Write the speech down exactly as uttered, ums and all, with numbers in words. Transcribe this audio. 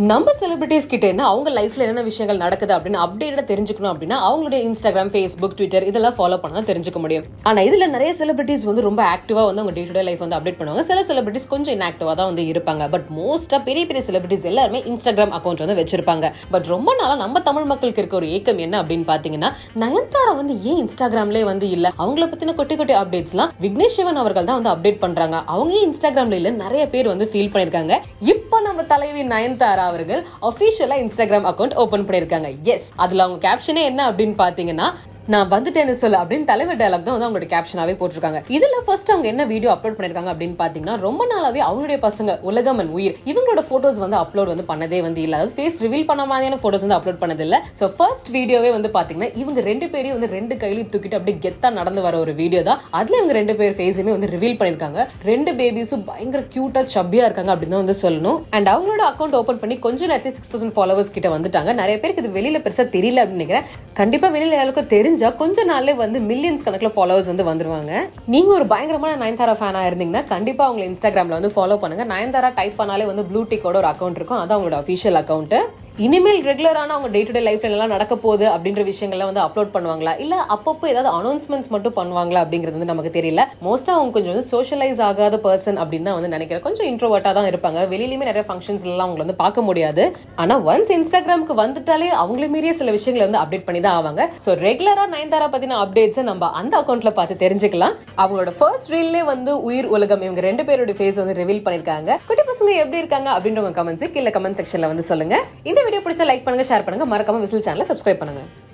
நம்ம செலிபிரிட்டிஸ் கிட்ட என்ன அவங்க லைஃப்ல என்ன விஷயங்கள் நடக்குது அப்படின்னு அப்டேட்டா தெரிஞ்சுக்கணும் அப்படின்னா அவங்களுடைய இன்ஸ்டாகிராம், ஃபேஸ்புக், ட்விட்டர் இதெல்லாம் ஃபாலோ பண்ணா தெரிஞ்சுக்க முடியும். ஆனா இதுல நிறைய செலிபிரிட்டிஸ் வந்து ரொம்ப ஆக்டிவா வந்து அவங்க டே டு டே லைஃப் வந்து அப்டேட் பண்ணுவாங்க. சில செலிபிரிட்டிஸ் கொஞ்சம் இன்ஆக்டிவா தான் வந்து இருப்பாங்க. பட் மோஸ்டா பெரிய பெரிய செலிபிரிட்டிஸ் எல்லாருமே இன்ஸ்டாகிராம் அக்கௌண்ட் வந்து வச்சிருப்பாங்க. பட் ரொம்ப நாளா நம்ம தமிழ் மக்களுக்கு இருக்க ஒரு ஏக்கம் என்ன அப்படின்னு பாத்தீங்கன்னா, நயன்தாரா வந்து ஏன் இன்ஸ்டாகிராம்லயே வந்து இல்ல, அவங்கள பத்தின கொட்டி கொட்டி அப்டேட்ஸ் எல்லாம் விக்னேஷ் சிவன் அவர்கள் தான் வந்து அப்டேட் பண்றாங்க. அவங்க இன்ஸ்டாகிராம்ல இல்ல நிறைய பேர் வந்து ஃபீல் பண்ணிருக்காங்க. இப்போ நம்ம தலைவி நயன்தாரா அவர்கள் ஆஃபிஷியலா இன்ஸ்டாகிராம் அக்கவுண்ட் ஓபன் பண்ணிருக்காங்க. எஸ், அதுல அவங்க கேப்ஷனே என்ன அப்படின்னு பாத்தீங்கன்னா, நான் வந்துட்டேன்னு சொல்ல அப்படின்னு தலைவர் டயலாக் தான் வந்து அவங்களோட கேப்ஷனாவே போட்டிருக்காங்க. இதுல ஃபர்ஸ்ட் அவங்க என்ன வீடியோ அப்லோட் பண்ணிருக்காங்க அப்படின்னு பாத்தீங்கன்னா, ரொம்ப நாளாவே அவங்களுடைய பசங்க உலகம் அண்ட் உயிர் இவங்களோட போட்டோஸ் வந்து அப்லோட் வந்து பண்ணதே வந்து இல்ல. அதாவது ஃபேஸ் ரிவீல் பண்ண மாதிரியான போட்டோஸ் வந்து அப்லோட் பண்ணது இல்ல. சோ ஃபர்ஸ்ட் வீடியோவே வந்து பாத்தீங்கன்னா இவங்க ரெண்டு பேரையும் வந்து ரெண்டு கையிலையும் தூக்கிட்டு அப்படியே கெத்தா நடந்து வர ஒரு வீடியோ தான். அதுல இவங்க ரெண்டு பேர் ஃபேஸுமே வந்து ரிவீல் பண்ணிருக்காங்க. ரெண்டு பேபிஸும் பயங்கர கியூட்டா சப்பியா இருக்காங்க அப்படின்னு வந்து சொல்லணும். அண்ட் அவங்களோட அக்கௌண்ட் ஓபன் பண்ணி கொஞ்சம் நேரத்தில் சிக்ஸ் தௌசண்ட் ஃபாலோவர்ஸ் கிட்ட வந்துட்டாங்க. நிறைய பேருக்கு இது வெளியில பெருசா தெரியல அப்படின்னு நினைக்கிறேன். கண்டிப்பா வெளியில யாருக்கும் தெரிஞ்ச கொஞ்ச நாள்ல வந்து மில்லியன்ஸ் கணக்குல ஃபாலோவர்ஸ் வந்து வந்துருவாங்க. நீங்க ஒரு பயங்கரமான நயன்தாரா ஃபேனா இருந்தீங்கன்னா கண்டிப்பா அவங்க இன்ஸ்டாகிராம்ல வந்து ஃபாலோ பண்ணுங்க. நயன்தாரா டைப் பண்ணாலே வந்து ப்ளூ டிக்கோட ஒரு அக்கௌண்ட் இருக்கும். அது அவங்களோட அஃபிஷியல் அக்கௌண்ட். இனிமேல் ரெகுலரான அவங்க டே டு டே லைஃப்ல எல்லாம் நடக்க போகுது அப்படின்ற விஷயங்கள்லாம் வந்து அப்லோட் பண்ணுவாங்களா, இல்ல அப்பப்போ ஏதாவது அனௌன்ஸ்மெண்ட்ஸ் மட்டும் பண்ணுவாங்களா அப்படிங்கிறது வந்து நமக்கு தெரியல. மோஸ்டா அவங்க கொஞ்சம் வந்து சோஷியலைஸ் ஆகாத பர்சன் அப்படின்னு தான் வந்து நினைக்கிறேன். கொஞ்சம் இன்ட்ரோவர்ட்டா தான் இருப்பாங்க. வெளியிலுமே நிறைய ஃபங்க்ஷன்ஸ் எல்லாம் அவங்க வந்து பார்க்க முடியாது. ஆனா ஒன்ஸ் இன்ஸ்டாகிராமுக்கு வந்துட்டாலே அவங்களே மீறிய சில விஷயங்களை வந்து அப்டேட் பண்ணி தான் ஆவாங்க. சோ ரெகுலரா நயன்தாரா பத்தின அப்டேட்ஸ் நம்ம அந்த அக்கௌண்ட்ல பார்த்து தெரிஞ்சுக்கலாம். அவங்களோட ஃபர்ஸ்ட் ரீல்லே வந்து உயிர் உலகம் இவங்க ரெண்டு பேரோட ஃபேஸ் வந்து ரிவீல் பண்ணிருக்காங்க. குட்டி பசங்க எப்படி இருக்காங்க அப்படின்ற கமெண்ட்ஸ் கீழே கமெண்ட் செக்ஷன்ல வந்து சொல்லுங்க. இந்த வீடியோ பிடிச்சா லைக் பண்ணுங்க, ஷேர் பண்ணுங்க, மறக்காம விசில் சேனலை சப்ஸ்கிரைப் பண்ணுங்க.